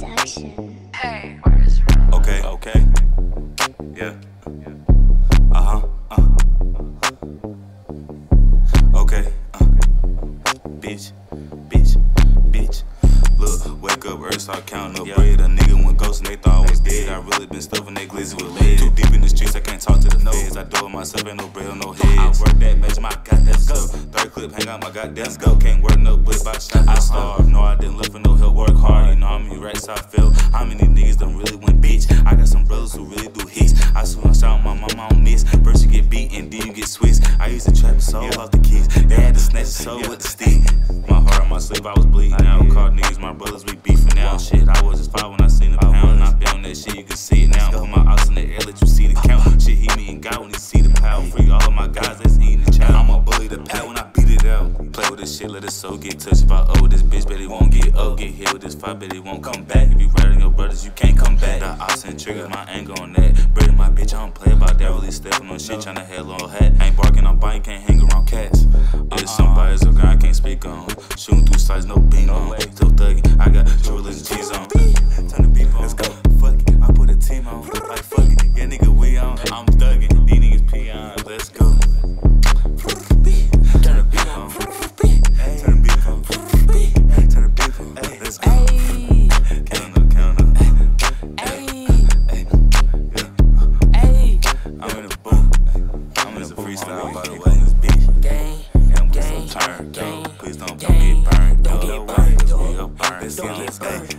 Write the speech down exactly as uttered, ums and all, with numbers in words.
production. Hey, where is Ron? Okay, okay. Yeah. Uh-huh. Uh. Okay. Uh. Bitch. Bitch. Bitch. Look, wake up early, start counting up yeah. bread. A nigga went ghost and they thought I was dead. I really been stuffing that glizzy with lead. Too deep in the streets, I can't talk to the no. feds. I do it myself, ain't no bread, no head. I work that measure, my goddamn stuff. Third clip, hang out my goddamn go. Can't work no bliss, by shot, I starve. No, I didn't look for no help, work hard. You know how many racks I felt. How many niggas done really went bitch. I got some brothers who really do hits. I swear I shout my mama on miss. First you get beat and then you get switched. I used to trap the soul yeah. off the kids. They had to snatch the soul yeah. with the stick. My heart on my sleeve, I was bleeding. Now called niggas, my brothers, we beefing now. Shit, I was just five when I seen the pound. I been on that shit, you can see it now. Put my ox in the air, let you see the count. Shit, he me and God when he see the power. Free all of my guys that's eating the child. I'm a bully the pal when I beat it out. Play with this shit, let his soul get touched. If I owe this bitch, bet he won't get up. Get hit with this fight, bet he won't come back. If you riding your brothers, you can't come back. The ox and triggers, my anger on that. Breading my bitch, I don't play about that. Really stepping on shit, tryna hell on hat. Ain't barking, I'm biting, can't hang around cats. It's somebody's a guy I can't speak on. Shooting through sights, no beam on. Still thugging, I got jewelers and cheese on. Turn the beef on, let's go. Fuck it, I put a team on. Like fuck it, yeah nigga, we on. I'm thugging, these niggas pee on. Let's go. Turn the beef on. Turn the beef on. Turn the beef on. Let's go. Count up, count up. I'm in the booth. I'm in the freestyle, by the way. This bitch. Gang, and we gang, so turned gang, up. Please don't, don't get burned. don't get burned. We up burned. Don't get burned.